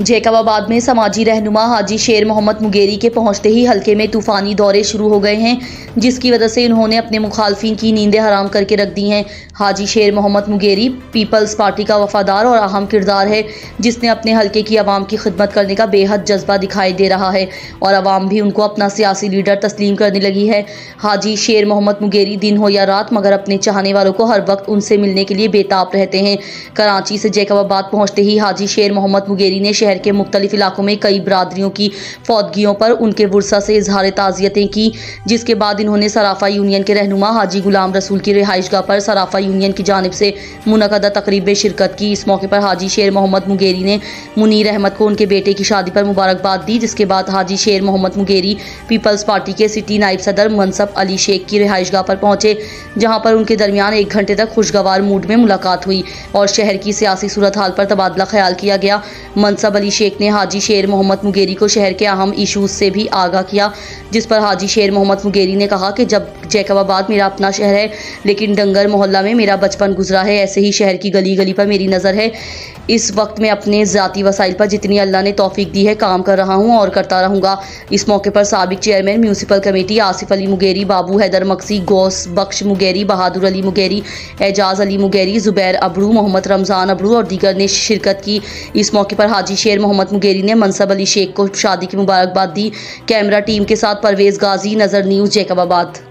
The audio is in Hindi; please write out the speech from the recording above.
जैकबाबाद में समाजी रहनुमा हाजी शेर मोहम्मद मुगेरी के पहुंचते ही हल्के में तूफानी दौरे शुरू हो गए हैं, जिसकी वजह से उन्होंने अपने मुखालफिन की नींदें हराम करके रख दी हैं। हाजी शेर मोहम्मद मुगेरी पीपल्स पार्टी का वफादार और अहम किरदार है, जिसने अपने हल्के की आवाम की खिदमत करने का बेहद जज्बा दिखाई दे रहा है और आवाम भी उनको अपना सियासी लीडर तस्लीम करने लगी है। हाजी शेर मोहम्मद मुगेरी दिन हो या रात मगर अपने चाहने वालों को हर वक्त उनसे मिलने के लिए बेताब रहते हैं। कराची से जैकबाबाद पहुँचते ही हाजी शेर मोहम्मद मुगेरी ने शहर के मुख्तलिफ इलाकों में कई बरादरियों की फौतगियों पर उनके वुरसा से इजहार ताज़ियतें की, जिसके बाद इन्होंने सराफा यूनियन के रहनुमा हाजी गुलाम रसूल की रिहाइशगाह पर सराफा यूनियन की जानिब से मुनक़दा तकरीब में शिरकत की। इस मौके पर हाजी शेर मोहम्मद मुगेरी ने मुनीर अहमद को उनके बेटे की शादी पर मुबारकबाद दी, जिसके बाद हाजी शेर मोहम्मद मुगेरी पीपल्स पार्टी के सिटी नायब सदर मनसब अली शेख की रिहाइशगाह पर पहुंचे, जहां पर उनके दरमियान 1 घंटे तक खुशगवार मूड में मुलाकात हुई और शहर की सियासी सूरत हाल पर तबादला ख्याल किया गया। मनसब अली शेख ने हाजी शेर मोहम्मद मुगेरी को शहर के अहम इशूज से भी आगाह किया, जिस पर हाजी शेर मोहम्मद मुगेरी ने कहा कि जब जैकबाबाद मेरा अपना शहर है, लेकिन डंगर मोहल्ला में मेरा बचपन गुजरा है, ऐसे ही शहर की गली गली पर मेरी नज़र है। इस वक्त मैं अपने ज़ाती वसाइल पर जितनी अल्लाह ने तौफीक दी है काम कर रहा हूँ और करता रहूँगा। इस मौके पर साबिक chairman municipal committee Asif Ali Mugeri, Babu Haider Maksi, Ghaus Bakhsh Mugeri, Bahadur Ali Mugeri, Ejaz Ali Mugeri, Zubair Abdu, Mohammad Ramzan Abdu और दीगर ने शिरकत की। इस मौके पर हाजी शेर मोहम्मद मुगेरी ने मनसब अली शेख को शादी की मुबारकबाद दी। कैमरा टीम के साथ परवेज़ गाजी, नज़र न्यूज़, जैकबाबाद।